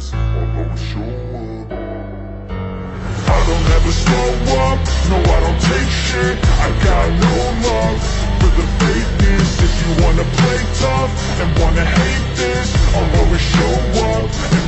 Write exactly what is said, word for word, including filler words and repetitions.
this, I'll always show up. I don't ever slow up, no I don't take shit. I got no love for the fakeness. If you wanna play tough and wanna hate this, I'll always show up.